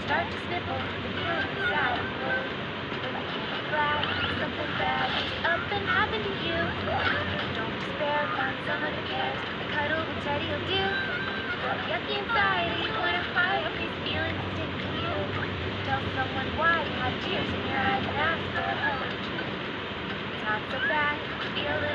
start to sniffle the feeling inside. When you can't be glad something bad is up and happened to you. Don't despair, find someone who cares. A cuddle with Teddy will do. Feel yucky inside, you wanna hide up these feelings stick to you. Tell someone why you have tears in your eyes and ask for a hug. It's not so bad, feel a little